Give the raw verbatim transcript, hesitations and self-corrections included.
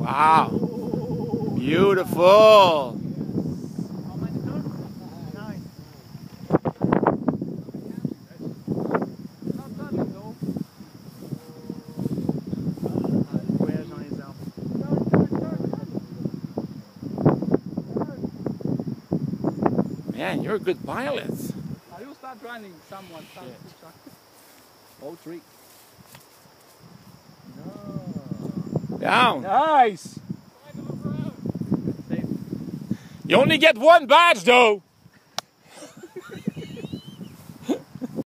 Wow. Beautiful. Man, you're a good pilot. I will start running someone. Some yeah. All three. No. Down. Nice. You only get one badge though.